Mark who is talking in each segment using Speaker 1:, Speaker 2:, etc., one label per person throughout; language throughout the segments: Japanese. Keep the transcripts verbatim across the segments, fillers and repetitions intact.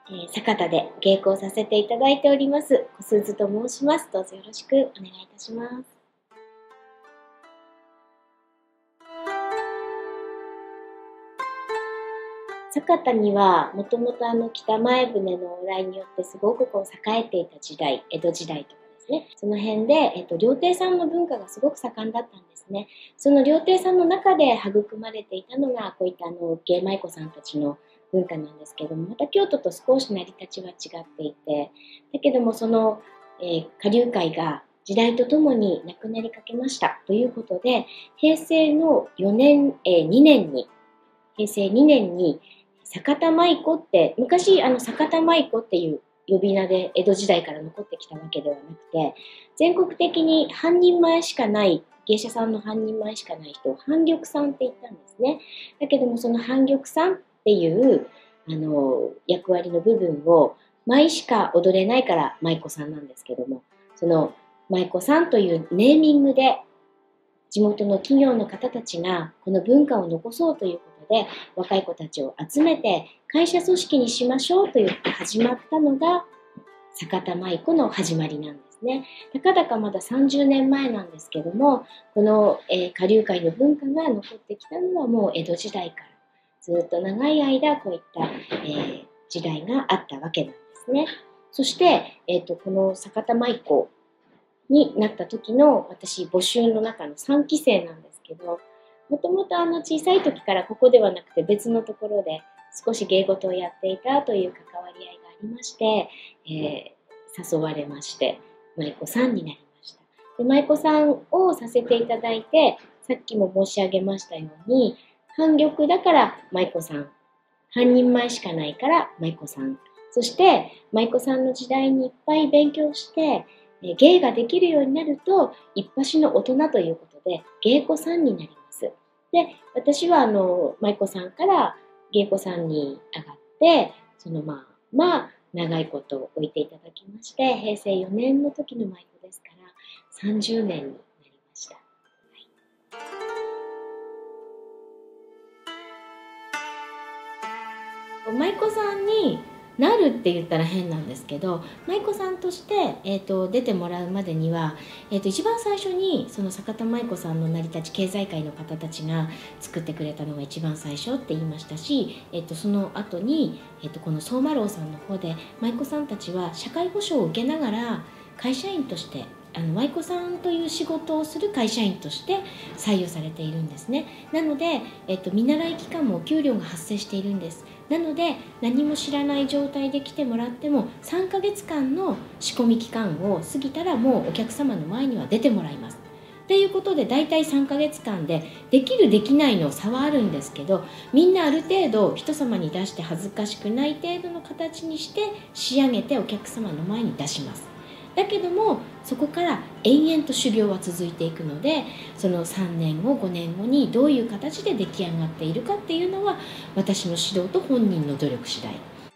Speaker 1: えー、酒田で稽古をさせていただいております、小鈴と申します。どうぞよろしくお願いいたします。酒田にはもともとあの北前船の往来によってすごくこう栄えていた時代、江戸時代とかですね、その辺で、えっと、料亭さんの文化がすごく盛んだったんですね。その料亭さんの中で育まれていたのがこういったあの芸舞妓さんたちの文化なんですけども、また京都と少し成り立ちは違っていて、だけどもその、えー、花柳界が時代とともになくなりかけましたということで、平成のよねん、えー、にねんに、平成にねんに酒田舞妓って、昔あの酒田舞妓っていう呼び名で江戸時代から残ってきたわけではなくて、全国的に半人前しかない、芸者さんの半人前しかない人を半玉さんって言ったんですね。だけどもその半玉さんっていうあの役割の部分を舞しか踊れないから舞妓さんなんですけども、その舞妓さんというネーミングで地元の企業の方たちがこの文化を残そうということで若い子たちを集めて会社組織にしましょうと言って始まったのが酒田舞妓の始まりなんですね。たかだかまださんじゅうねんまえなんですけども、この、えー、花柳界の文化が残ってきたのはもう江戸時代からずっと長い間こういった、えー、時代があったわけなんですね。そして、えーと、この酒田舞妓になった時の私募集の中のさんき生なんですけど、もともとあの小さい時からここではなくて別のところで少し芸事をやっていたという関わり合いがありまして、えー、誘われまして舞妓さんになりました。で舞妓さんをさせていただいて、さっきも申し上げましたように半玉だから舞妓さん、半人前しかないから舞妓さん、そして舞妓さんの時代にいっぱい勉強して芸ができるようになると一発の大人ということで芸妓さんになります。で、私はあの舞妓さんから芸妓さんに上がって、そのまあまあ長いことを置いていただきまして、平成よねんの時の舞妓ですからさんじゅうねんになりました。はい、舞妓さんになるって言ったら変なんですけど、舞妓さんとして、えー、と出てもらうまでには、えー、と一番最初にその酒田舞妓さんの成り立ち、経済界の方たちが作ってくれたのが一番最初って言いましたし、えー、とその後に、えー、とこの相馬楼さんの方で舞妓さんたちは社会保障を受けながら会社員としてあの舞妓さんという仕事をする会社員として採用されているんですね。なので、えっと、見習い期間もお給料が発生しているんです。なので何も知らない状態で来てもらってもさんかげつかんの仕込み期間を過ぎたらもうお客様の前には出てもらいます。ということで大体さんかげつかんでできるできないの差はあるんですけど、みんなある程度人様に出して恥ずかしくない程度の形にして仕上げてお客様の前に出します。だけどもそこから延々と修行は続いていくので、そのさんねんごごねんごにどういう形で出来上がっているかっていうのは私の指導と本人の努力次第。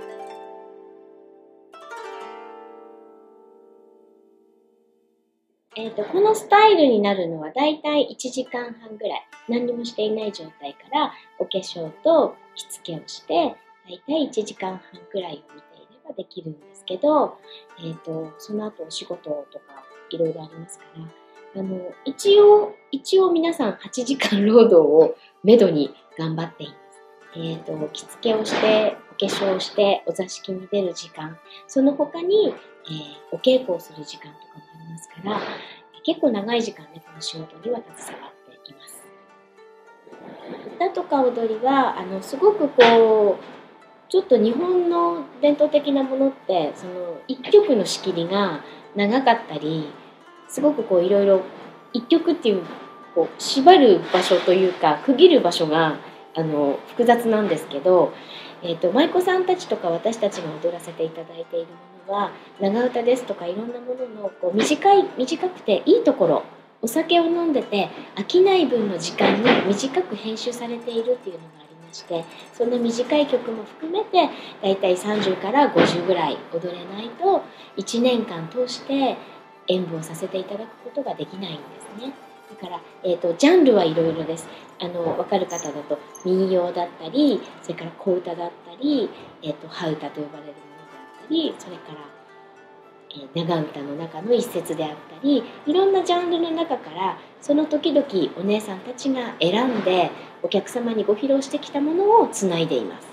Speaker 1: えーと、このスタイルになるのはだいたいいちじかんはんぐらい、何にもしていない状態からお化粧と着付けをしてだいたいいちじかんはんぐらいを見ていればできるんですけど、えーと、その後お仕事とかいろいろありますから、あの一応一応皆さんはちじかん労働をめどに頑張っています。えーと、着付けをしてお化粧をしてお座敷に出る時間、その他に、えー、お稽古をする時間とかもありますから、結構長い時間ね、この仕事には携わっています。歌とか踊りはあのすごくこうちょっと日本の伝統的なものってその一曲の仕切りが長かったり、すごくこういろいろ一曲っていうこう縛る場所というか区切る場所があの複雑なんですけど、えーと、舞妓さんたちとか私たちが踊らせていただいているものは長唄ですとかいろんなもののこう短い短くていいところ、お酒を飲んでて飽きない分の時間に短く編集されているっていうのがありまして、そんな短い曲も含めてだいたいさんじゅうからごじゅうぐらい踊れないといちねんかん通して演舞をさせていただくことができないんですね。だから、えーと、ジャンルはいろいろです。あの分かる方だと民謡だったり、それから小唄だったり、えーと、羽唄と呼ばれるものり、それからえー長唄の中の一節であったり、いろんなジャンルの中からその時々お姉さんたちが選んでお客様にご披露してきたものをつないでいます。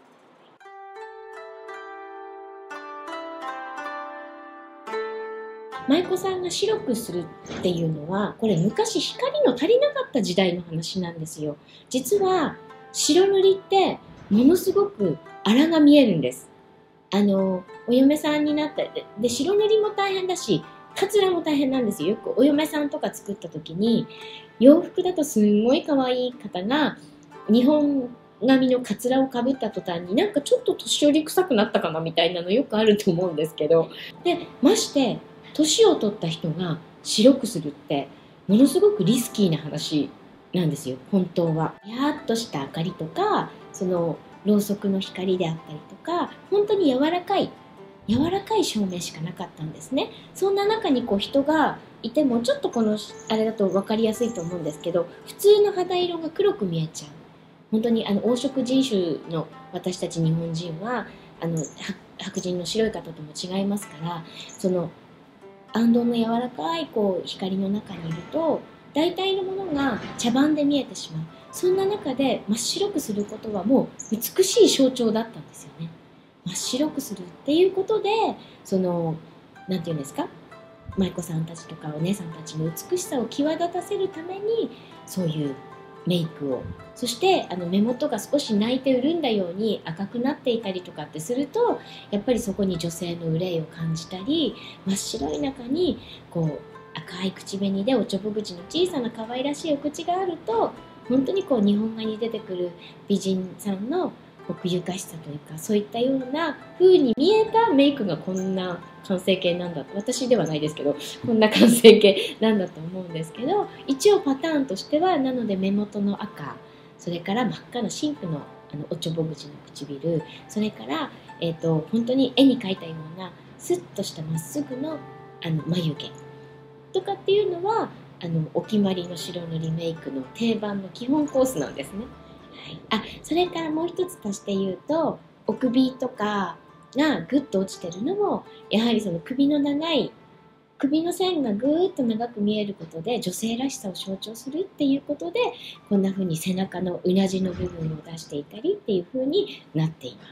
Speaker 1: 舞妓さんが白くするっていうのは、これ昔光の足りなかった時代の話なんですよ。実は白塗りってものすごく粗が見えるんです。あのお嫁さんになったでで白塗りも大変だし、カツラも大変なんですよ。よくお嫁さんとか作った時に、洋服だとすんごい可愛い方が日本髪のカツラをかぶった途端になんかちょっと年寄り臭くなったかなみたいなのよくあると思うんですけど、でまして年を取った人が白くするってものすごくリスキーな話なんですよ、本当は。やーっとした明かりとか、そのろうそくの光であったりとか、本当に柔らかい柔らかい照明しかなかったんですね。そんな中にこう人がいても、ちょっとこのあれだと分かりやすいと思うんですけど、普通の肌色が黒く見えちゃう。本当にあの黄色人種の私たち日本人はあの白人の白い方とも違いますから、その暗道の柔らかいこう光の中にいると大体のものが茶番で見えてしまう。そんな中で真っ白くすることはもう美しい象徴だったんですよね。真っ白くするっていうことで、そのなんていうんですか、舞妓さんたちとかお姉さんたちの美しさを際立たせるためにそういうメイクを、そしてあの目元が少し泣いて潤んだように赤くなっていたりとかってすると、やっぱりそこに女性の憂いを感じたり、真っ白い中にこう赤い口紅でおちょぼ口の小さな可愛らしいお口があると、本当にこう日本画に出てくる美人さんの奥ゆかしさというか、そういったような風に見えたメイクがこんな完成形なんだと、私ではないですけどこんな完成形なんだと思うんですけど、一応パターンとしては、なので目元の赤、それから真っ赤な真紅のあのおちょぼ口の唇、それから、えーと、本当に絵に描いたようなスッとしたまっすぐのあの眉毛とかっていうのは、あのお決まりの白塗りメイクの定番の基本コースなんですね。はい、あそれからもう一つ足して言うと、お首とかがぐっと落ちてるのも、やはりその首の長い首の線がぐーっと長く見えることで女性らしさを象徴するっていうことで、こんな風に背中のうなじの部分を出していたりっていう風になっています。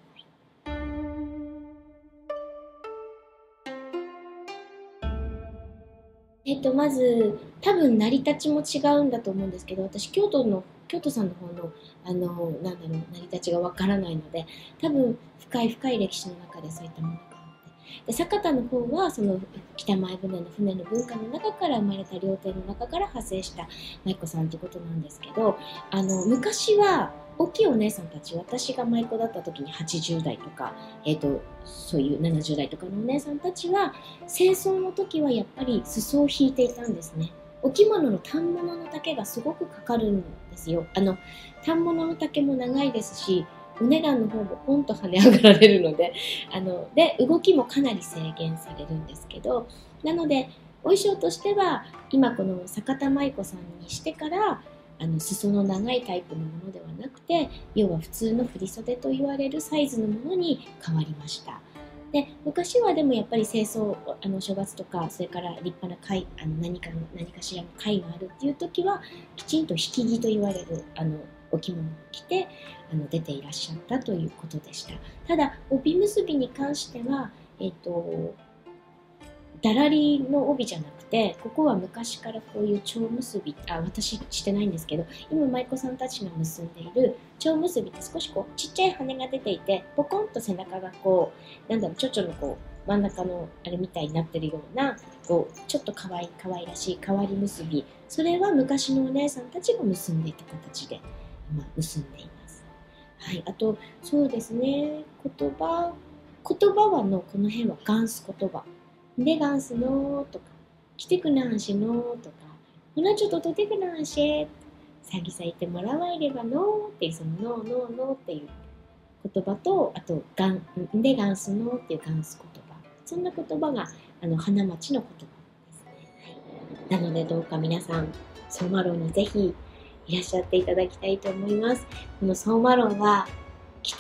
Speaker 1: えっと、まず多分成り立ちも違うんだと思うんですけど、私京都の京都さんの方のあのなんだろう成り立ちがわからないので、多分深い深い歴史の中でそういったものがあって、で酒田の方はその北前船の船の文化の中から生まれた料亭の中から派生した舞妓さんということなんですけど、あの昔は大きいお姉さんたち、私が舞妓だった時にはちじゅう代とか、えーと、そういうななじゅう代とかのお姉さんたちは清掃の時はやっぱり裾を引いていたんですね。お着物の反物の丈がすごくかかるんですよ。あの反物の丈も長いですし、お値段の方もポンと跳ね上がられるので、あので動きもかなり制限されるんですけど、なのでお衣装としては今この坂田舞子さんにしてからあの裾の長いタイプのものではなくて、要は普通の振り袖と言われるサイズのものに変わりました。で昔はでもやっぱり清掃、あの正月とか、それから立派な会、あの何かの何かしらの会があるっていう時はきちんと引き着と言われるあのお着物を着てあの出ていらっしゃったということでした。ただ帯結びに関しては、えっとだらりの帯じゃなくて、ここは昔からこういう蝶結び、あ、私してないんですけど、今舞妓さんたちが結んでいる蝶結びって少しこうちっちゃい羽が出ていて、ポコンと背中がこうなんだろう、ちょちょのこう真ん中のあれみたいになってるような、こうちょっとかわいかわいらしい変わり結び、それは昔のお姉さんたちが結んでいた形で今結んでいます。はい、あとそうですね、言葉言葉はのこの辺はガンス言葉で、ガンスのとか、来てくなんしのとか、ほなちょっととてくなんし、さぎさいてもらわいればのっていう、そののののっていう言葉と、あとガンでガンスのっていうガンス言葉、そんな言葉があの花町の言葉ですね。はい、なのでどうか皆さんソーマロンにぜひいらっしゃっていただきたいと思います。このソーマロンは来て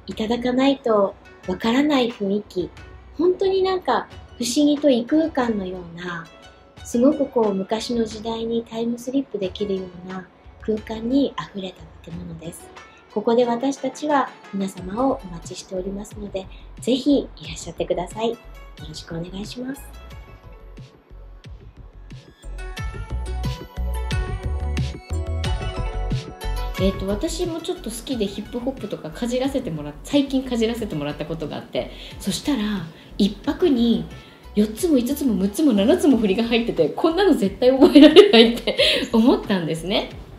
Speaker 1: いただかないとわからない雰囲気、本当になんか不思議と異空間のような、すごくこう昔の時代にタイムスリップできるような空間にあふれた建物です。ここで私たちは皆様をお待ちしておりますので、ぜひいらっしゃってください。よろしくお願いします。えーと、私もちょっと好きでヒップホップとかかじらせてもらっ最近かじらせてもらったことがあって、そしたらいっぱくによっつもいつつもむっつもななつも振りが入ってて、こんなの絶対覚えられないって思ったんですね。